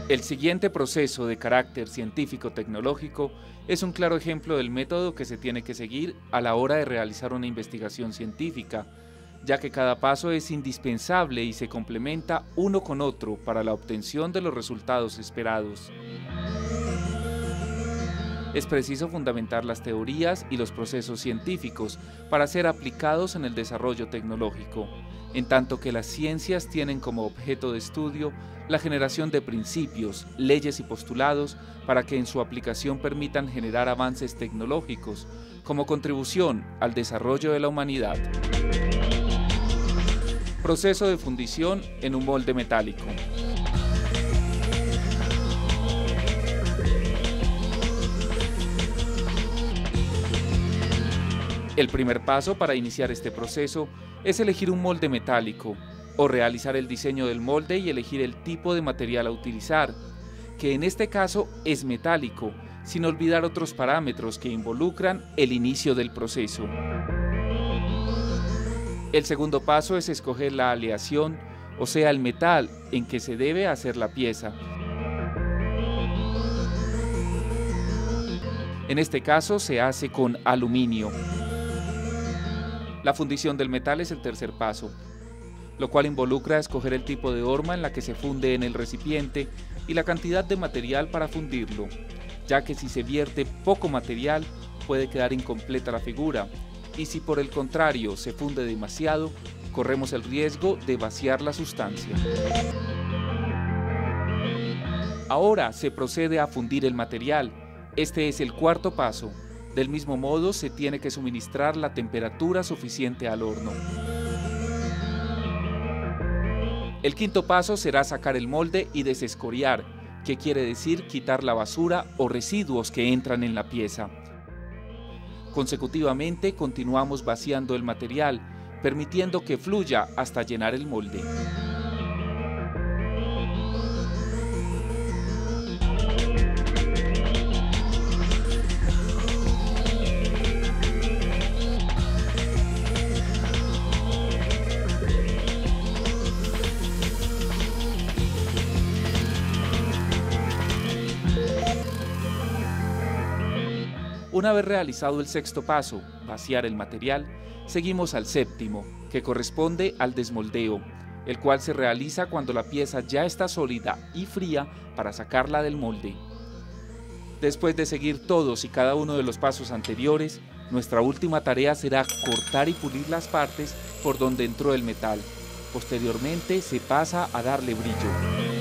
El siguiente proceso de carácter científico-tecnológico es un claro ejemplo del método que se tiene que seguir a la hora de realizar una investigación científica, ya que cada paso es indispensable y se complementa uno con otro para la obtención de los resultados esperados. Es preciso fundamentar las teorías y los procesos científicos para ser aplicados en el desarrollo tecnológico, en tanto que las ciencias tienen como objeto de estudio la generación de principios, leyes y postulados para que en su aplicación permitan generar avances tecnológicos como contribución al desarrollo de la humanidad. Proceso de fundición en un molde metálico. El primer paso para iniciar este proceso es elegir un molde metálico o realizar el diseño del molde y elegir el tipo de material a utilizar, que en este caso es metálico, sin olvidar otros parámetros que involucran el inicio del proceso. El segundo paso es escoger la aleación, o sea, el metal en que se debe hacer la pieza. En este caso se hace con aluminio. La fundición del metal es el tercer paso, lo cual involucra escoger el tipo de horma en la que se funde en el recipiente y la cantidad de material para fundirlo, ya que si se vierte poco material puede quedar incompleta la figura, y si por el contrario se funde demasiado, corremos el riesgo de vaciar la sustancia. Ahora se procede a fundir el material. Este es el cuarto paso. Del mismo modo, se tiene que suministrar la temperatura suficiente al horno. El quinto paso será sacar el molde y desescoriar, que quiere decir quitar la basura o residuos que entran en la pieza. Consecutivamente, continuamos vaciando el material, permitiendo que fluya hasta llenar el molde. Una vez realizado el sexto paso, vaciar el material, seguimos al séptimo, que corresponde al desmoldeo, el cual se realiza cuando la pieza ya está sólida y fría para sacarla del molde. Después de seguir todos y cada uno de los pasos anteriores, nuestra última tarea será cortar y pulir las partes por donde entró el metal. Posteriormente se pasa a darle brillo.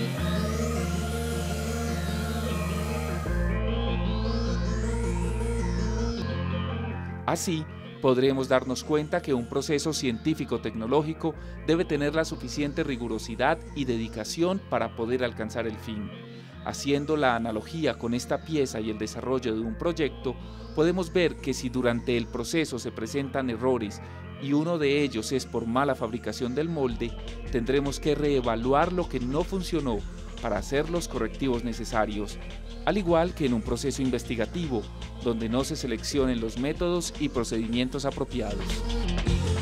Así, podremos darnos cuenta que un proceso científico-tecnológico debe tener la suficiente rigurosidad y dedicación para poder alcanzar el fin. Haciendo la analogía con esta pieza y el desarrollo de un proyecto, podemos ver que si durante el proceso se presentan errores y uno de ellos es por mala fabricación del molde, tendremos que reevaluar lo que no funcionó para hacer los correctivos necesarios, al igual que en un proceso investigativo, donde no se seleccionen los métodos y procedimientos apropiados.